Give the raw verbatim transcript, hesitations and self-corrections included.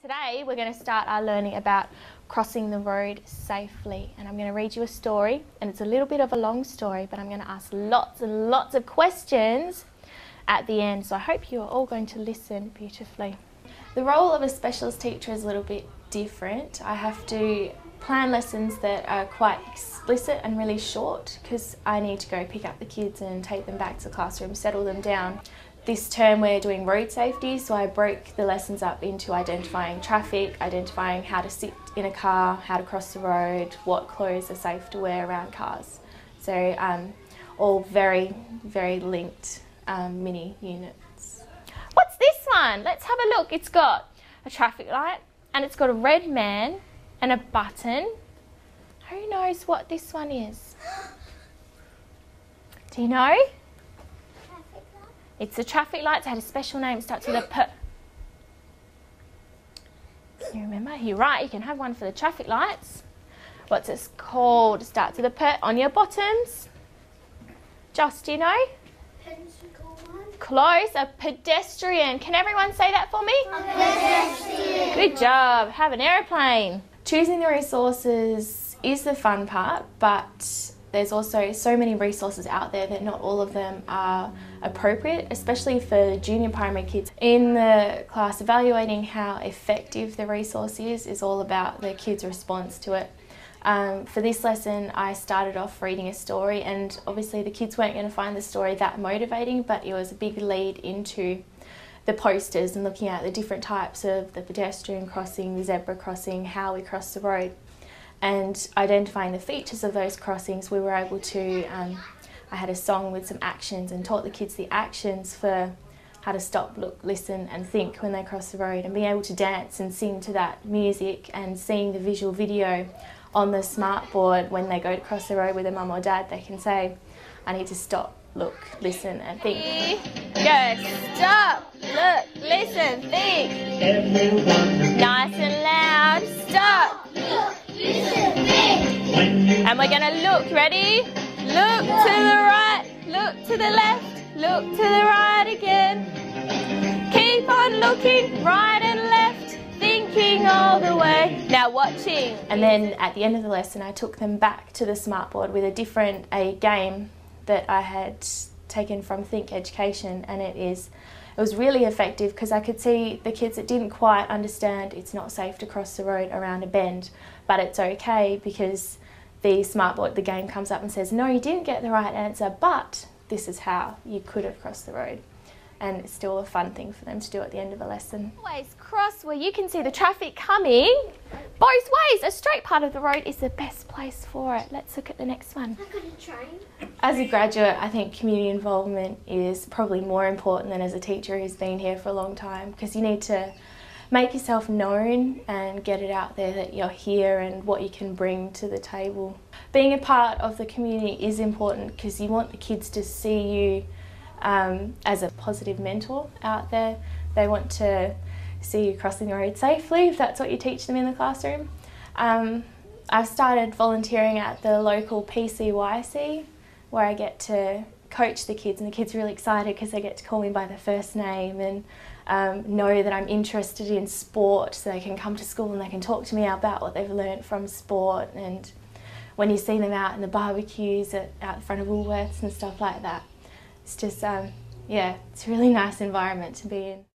Today we're going to start our learning about crossing the road safely, and I'm going to read you a story, and it's a little bit of a long story, but I'm going to ask lots and lots of questions at the end, so I hope you are all going to listen beautifully. The role of a specialist teacher is a little bit different. I have to plan lessons that are quite explicit and really short because I need to go pick up the kids and take them back to the classroom, settle them down. This term we're doing road safety, so I broke the lessons up into identifying traffic, identifying how to sit in a car, how to cross the road, what clothes are safe to wear around cars. So um, all very, very linked um, mini units. What's this one? Let's have a look. It's got a traffic light and it's got a red man and a button. Who knows what this one is? Do you know? It's the traffic lights. It had a special name. It starts with a P. You remember? You're right. You can have one for the traffic lights. What's it called? It starts with a P on your bottoms. Joss, do you know? Close. A pedestrian. Can everyone say that for me? A pedestrian. Good job. Have an aeroplane. Choosing the resources is the fun part, but there's also so many resources out there that not all of them are appropriate, especially for junior primary kids. In the class, evaluating how effective the resource is is all about the kids' response to it. Um, for this lesson, I started off reading a story, and obviously the kids weren't going to find the story that motivating, but it was a big lead into the posters and looking at the different types of the pedestrian crossing, the zebra crossing, how we cross the road. And identifying the features of those crossings, we were able to, um, I had a song with some actions and taught the kids the actions for how to stop, look, listen and think when they cross the road, and being able to dance and sing to that music and seeing the visual video on the smart board when they go to cross the road with their mum or dad. They can say, I need to stop, look, listen and think. Go, stop, look, listen, think. Everyone. Nice and loud, stop, look, listen, think. And we're going to look, ready? Look to the right, look to the left, look to the right again. Keep on looking right and left, thinking all the way. Now watching. And then at the end of the lesson I took them back to the smartboard with a different a game that I had taken from Think Education, and it is it was really effective because I could see the kids that didn't quite understand it's not safe to cross the road around a bend, but it's okay because the smartboard, the game comes up and says, no, you didn't get the right answer, but this is how you could have crossed the road. And it's still a fun thing for them to do at the end of a lesson. Always cross where you can see the traffic coming both ways. A straight part of the road is the best place for it. Let's look at the next one. I got a train. As a graduate, I think community involvement is probably more important than as a teacher who's been here for a long time, because you need to make yourself known and get it out there that you're here and what you can bring to the table. Being a part of the community is important because you want the kids to see you Um, as a positive mentor out there. They want to see you crossing the road safely if that's what you teach them in the classroom. Um, I've started volunteering at the local P C Y C where I get to coach the kids, and the kids are really excited because they get to call me by their first name and um, know that I'm interested in sport, so they can come to school and they can talk to me about what they've learnt from sport. And when you see them out in the barbecues at, out in front of Woolworths and stuff like that, it's just, um, yeah, it's a really nice environment to be in.